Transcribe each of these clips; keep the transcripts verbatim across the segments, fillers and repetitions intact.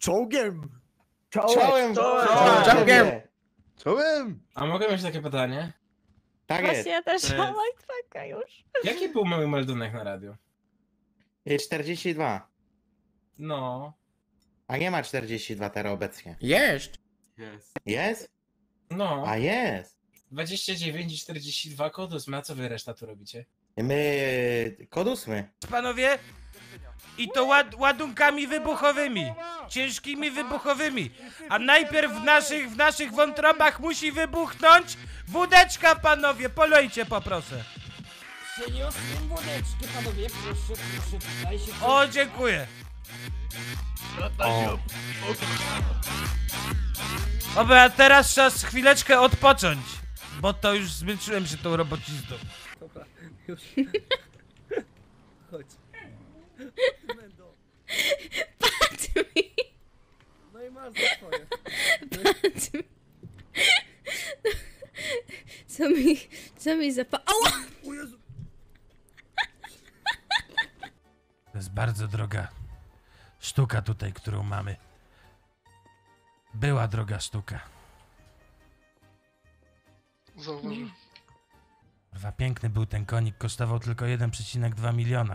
Czołgiem! Czołem! Czołgiem! Czołem! A mogę mieć takie pytanie? Tak jest. Właśnie ja też To mam jest- mindfucka już. Jaki był mały meldunek na radiu? Jest czterdzieści dwa. No. A nie ma czterdzieści dwa teraz obecnie. Jest. Jest. Jest? No. A jest. dwadzieścia dziewięć i czterdzieści dwa kodus. A co wy reszta tu robicie? My... kod ósmy. Panowie? I to ład ładunkami wybuchowymi. Ciężkimi wybuchowymi. A najpierw w naszych, w naszych wątrobach musi wybuchnąć wódeczka, panowie. Polejcie poproszę. Przyniosłem wódeczki, panowie, proszę, proszę, tutaj się... O, dziękuję. Dobra, a teraz czas chwileczkę odpocząć. Bo to już zmęczyłem się tą robocizną. Dobra, już. Chodź. Mendo. Patrz mi, No i masz za swoje. patrz mi. Co mi, co mi zapa... Ała! O Jezu! To jest bardzo droga sztuka tutaj, którą mamy. Była droga sztuka. Zauważył. Kurwa, piękny był ten konik, kosztował tylko jeden przecinek dwa miliona.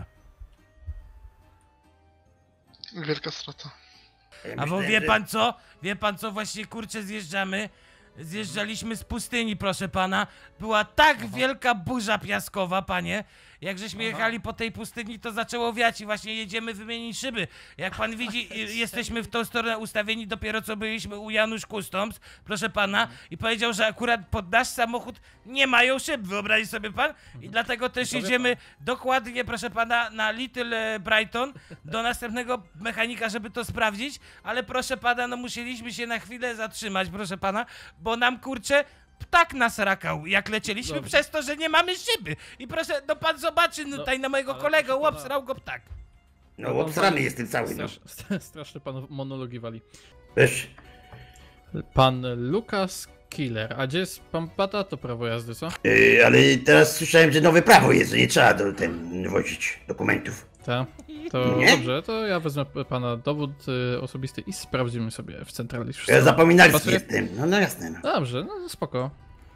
Wielka strata. A bo wie pan co? Wie pan co? Właśnie kurczę zjeżdżamy. Zjeżdżaliśmy z pustyni, proszę pana. Była tak wielka burza piaskowa, panie. Jak żeśmy jechali po tej pustyni, to zaczęło wiać i właśnie jedziemy wymienić szyby. Jak pan widzi, i- jesteśmy w tą stronę ustawieni, dopiero co byliśmy u Janusz Customs, proszę pana, i powiedział, że akurat pod nasz samochód nie mają szyb, wyobrazi sobie pan? I dlatego też jedziemy dokładnie, proszę pana, na Little e, Brighton do następnego mechanika, żeby to sprawdzić, ale proszę pana, no musieliśmy się na chwilę zatrzymać, proszę pana, bo nam kurczę ptak nas rakał, jak lecieliśmy, Dobrze. przez to, że nie mamy szyby. I proszę, no pan zobaczy no, tutaj na mojego ale kolegę, proszę pana- łopsrał go ptak. No obsrany jestem cały, no. Strasz, strasznie pan monologi wali. Wiesz, Pan Lukas Killer. A gdzie jest pan Pata? To prawo jazdy, co? yy, ale teraz słyszałem, że nowe prawo jest, że nie trzeba do ten wozić dokumentów. Tak. To Nie? dobrze, to ja wezmę pana dowód y, osobisty i sprawdzimy sobie w centrali. wszystko. Ja zapominalski Pasuje? jestem, no, no jasne, no. Dobrze, no spoko.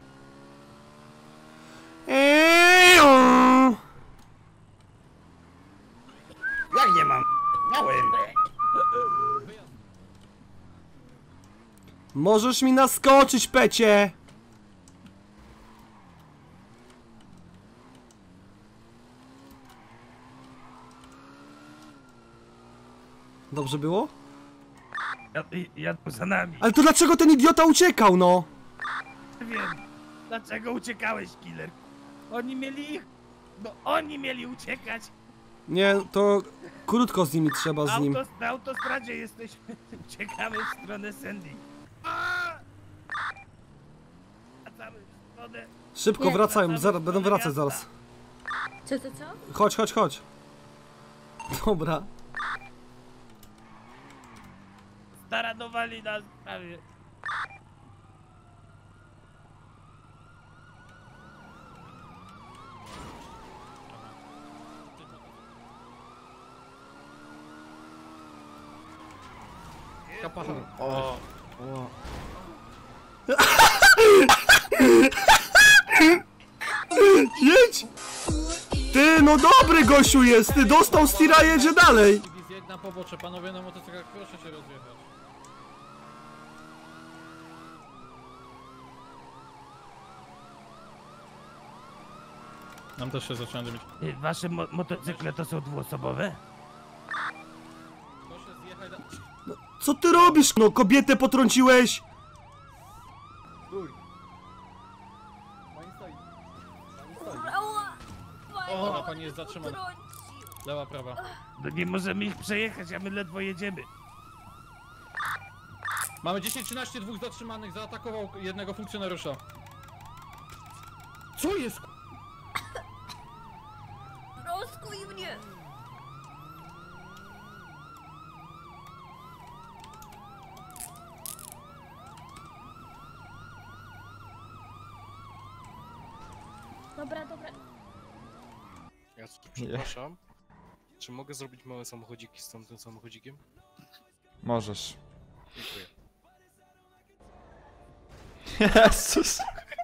Jak nie mam? Miałem. Możesz mi naskoczyć, pecie! Dobrze było? Ja, ja tu za nami. Ale to dlaczego ten idiota uciekał, no? Nie wiem, dlaczego uciekałeś, Killer? Oni mieli ich... No oni mieli uciekać. Nie, to krótko z nimi trzeba z nim. Autos, na autostradzie jesteśmy. Uciekamy w stronę Sandy. A! Wracamy w stronę... Szybko Nie. wracają, zaraz, będą wracać zaraz. Co, co, co? Chodź, chodź, chodź. Dobra. Staranowali nas prawie. Kapacha. O. Jedź! Ty, no dobry gościu jest, ty dostał z tira, jedzie dalej. Zjedź na pobocze, panowie na motocyklach, proszę się rozjechać. Nam też się zaczyna dymić. Ty, wasze mo motocykle to są dwuosobowe? Proszę zjechać na... Co ty robisz? No kobietę potrąciłeś. Ała! O, ona pani jest zatrzymana. Lewa, prawa. No nie możemy ich przejechać, a my ledwo jedziemy. Mamy dziesięć trzynaście, dwóch zatrzymanych, zaatakował jednego funkcjonariusza. Co jest? Rozkuj mnie! Dobra, dobra. Ja przepraszam. Czy mogę zrobić małe samochodziki z tamtym samochodzikiem? Możesz. Jezus.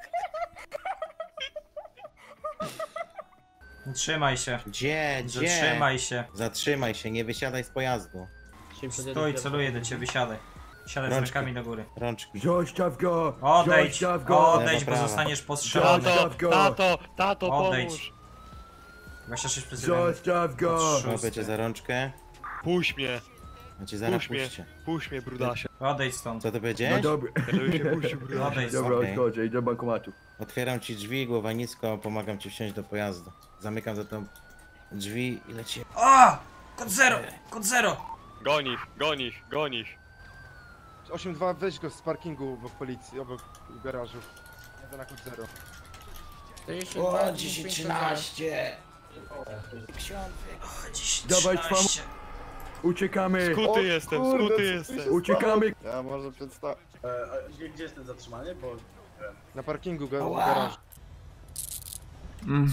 Trzymaj się. Gdzie, gdzie? Zatrzymaj się. Zatrzymaj się, nie wysiadaj z pojazdu. Stój, celuję do ciebie, wysiadaj. Siadaj z Rączki. rękami do góry. Rączki. Zostaw go! Odejdź, Zostaw go! odejdź, bo Lewo, prawo. zostaniesz postrzelony. Zostaw go! Tato, tato, Odejdź. pomóż. dwadzieścia sześć przez jeden. Zostaw go! Patrz. Łapię cię za rączkę. Puść mnie, Ja cię zaraz puść mnie, puszczę. puść mnie, brudasie. Odejdź stąd. Co to No powiedziałeś? dobra, Żeby się puścił, brudasie. Odejdź dobra, stąd. Okej. odchodzę, idę do bankomatu. Otwieram ci drzwi, głowa nisko, pomagam ci wsiąść do pojazdu. Zamykam za tą drzwi i lecimy. O! Kod zero! Kod zero! Goni ich, goni ich, goni ich. osiem dwa, weź go z parkingu obok policji, obok garażu. Jadę na kod zero. O, dziesięć trzynaście. Dawaj, trwam. Uciekamy! Skuty jestem, skuty jestem. Uciekamy! Ja może przedstawię. Gdzie, gdzie jest ten zatrzymanie? Bo... Na parkingu ga garażu. Mm.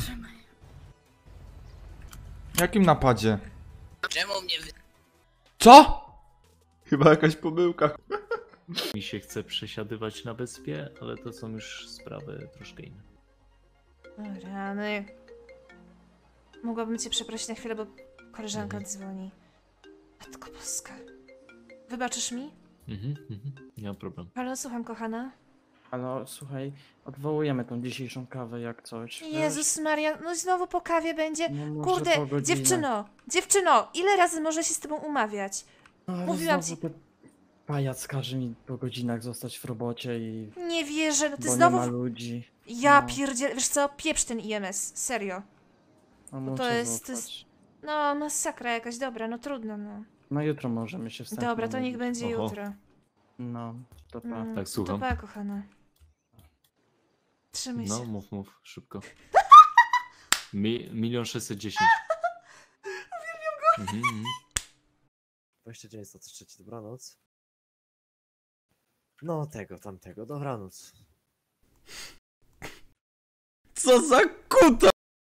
Jakim napadzie? Czemu mnie wy... Co? Chyba jakaś pomyłka. Mi się chce przesiadywać na wyspie, ale to są już sprawy troszkę inne. Rany. Mogłabym cię przeprosić na chwilę, bo koleżanka dzwoni. Matko boska. Wybaczysz mi? Mhm, mhm, nie ma problemu. Halo, słucham, kochana. Ale słuchaj, odwołujemy tą dzisiejszą kawę jak coś. Jezus Maria, no znowu po kawie będzie. No może Kurde, po godzinę. dziewczyno, dziewczyno, ile razy można się z tobą umawiać? No, ale Mówiłam znowu ci- ten Pajac każe mi po godzinach zostać w robocie i... Nie wierzę, no ty bo znowu... nie ma ludzi. Ja No. pierdzielę, wiesz co, pieprz ten I M S, serio. No, to muszę jest- to jest- zaufać. No, masakra jakaś, dobra, no trudno, no. No jutro możemy się wstępnie Dobra, to niech umówić. będzie Oho. jutro. No, to pa. Mm, Tak, słucham. To pa, kochana. Trzymaj No, się. mów, mów, szybko. Mi, milion sześćset dziesięć. Mhm, mhm. dwadzieścia dziewięć, sto trzy, dobranoc. No tego, tamtego, dobranoc. Co za kuta!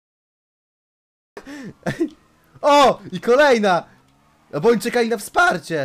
O! I kolejna! Bo oni czekali na wsparcie!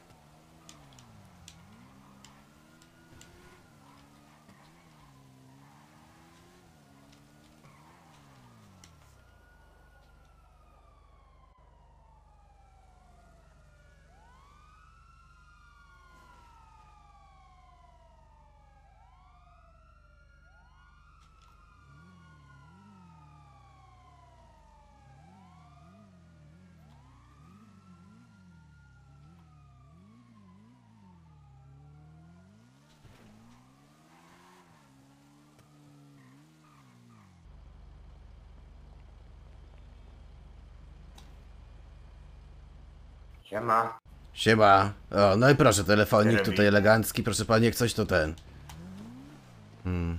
Siema. Siema. O, no i proszę, telefonik tutaj elegancki, proszę pani, jak coś to ten. Hmm.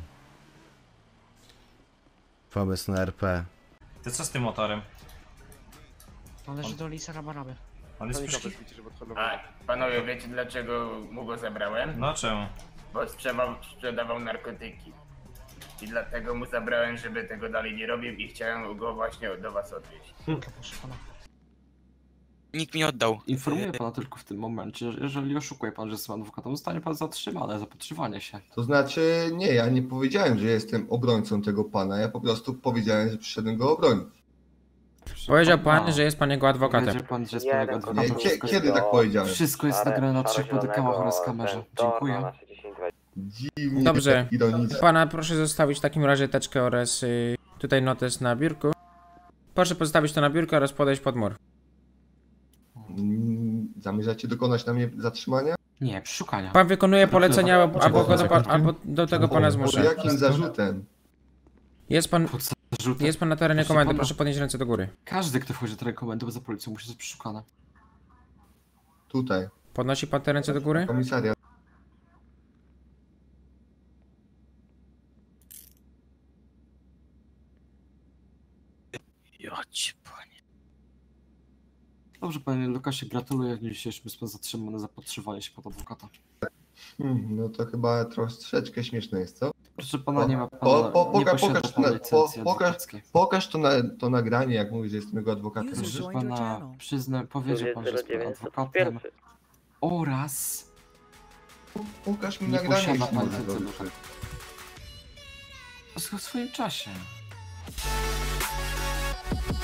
Pomysł na R P. Ty co z tym motorem? Należy do Lisa Rabaraby. On jest Panika przecież... bezpieczeństwa, żeby odholować. Panowie, wiecie dlaczego mu go zabrałem? No czemu? Bo sprzedawał, sprzedawał narkotyki. I dlatego mu zabrałem, żeby tego dalej nie robił i chciałem go właśnie do was odwieźć. Proszę pana. Nikt mi oddał. Informuję pana tylko w tym momencie, że jeżeli oszukuje pan, że jestem adwokatem, zostanie pan zatrzymany za podszywanie się. To znaczy, nie, ja nie powiedziałem, że jestem obrońcą tego pana, ja po prostu powiedziałem, że przyszedłem go obronić. Powiedział pan, że jest pan jego adwokatem. Powiedział pan, że jest pan jego Nie, adwokatem. kie, kiedy tak powiedziałem? Wszystko jest nagrane na trzech bodykałach oraz kamerze. Dziękuję. Dziwnie, Dobrze. tak ironicznie. Pana proszę zostawić w takim razie teczkę oraz y, tutaj notes na biurku. Proszę pozostawić to na biurku oraz podejść pod mur. Mm, Zamierzacie dokonać na mnie zatrzymania? Nie, przeszukania. Pan wykonuje polecenia albo, albo, go do, pan, Czekaj. albo do tego pana Pod zmuszę. jakim zarzutem? Jest pan, Zarzuty. jest pan na terenie Proszę komendy, pana. proszę podnieść ręce do góry. Każdy, kto wchodzi do teren komendy za policją, musi być przeszukany. Tutaj, Podnosi pan te ręce do góry? komisariat. Jocie, panie. Dobrze, panie Lukasie, gratuluję. W dniu dzisiejszym jest pan zatrzymany za podszywanie się pod adwokata. Hmm, no to chyba troszeczkę śmieszne jest, co? Proszę pana, nie ma pana, Po, po, nie poka, posiada pokaż, pan na, po, licencji pokaż, adwokackiej. pokaż to, na, to nagranie, jak mówisz, że jestem jego adwokatem. Proszę pana, przyzna, powiedział pan, że jest pan adwokatem. oraz Pokaż mi nie nagranie, posiada jeśli pan możesz. licencji. W swoim czasie.